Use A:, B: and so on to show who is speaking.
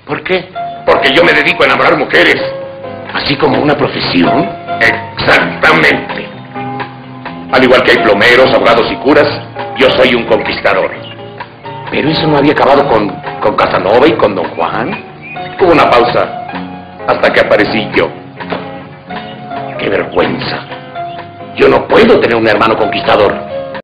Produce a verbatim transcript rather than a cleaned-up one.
A: ¿Por qué?
B: Porque yo me dedico a enamorar mujeres.
A: ¿Así como una profesión?
B: Exactamente. Al igual que hay plomeros, abogados y curas, yo soy un conquistador.
A: Pero eso no había acabado con, con Casanova y con Don Juan.
B: Hubo una pausa hasta que aparecí yo.
A: ¡Qué vergüenza! Yo no puedo tener un hermano conquistador.